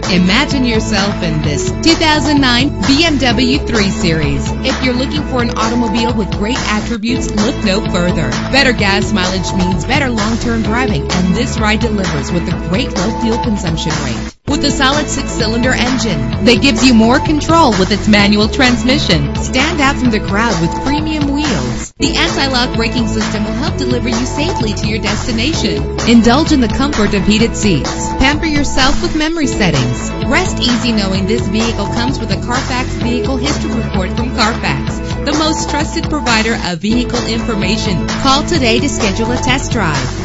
Imagine yourself in this 2009 BMW 3 Series. If you're looking for an automobile with great attributes, look no further. Better gas mileage means better long-term driving, and this ride delivers with a great low fuel consumption rate. With a solid 6-cylinder engine that gives you more control with its manual transmission. Stand out from the crowd with premium wheels. The anti-lock braking system will help deliver you safely to your destination. Indulge in the comfort of heated seats. Pamper yourself with memory settings. Rest easy knowing this vehicle comes with a Carfax Vehicle History Report from Carfax, the most trusted provider of vehicle information. Call today to schedule a test drive.